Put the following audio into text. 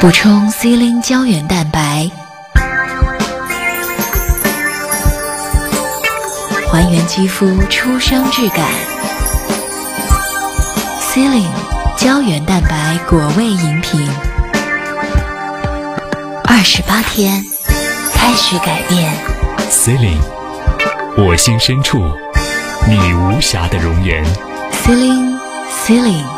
补充 Celine 胶原蛋白，还原肌肤初生质感。Celine 胶原蛋白果味饮品，28天开始改变。 Celine， 我心深处你无瑕的容颜。 Celine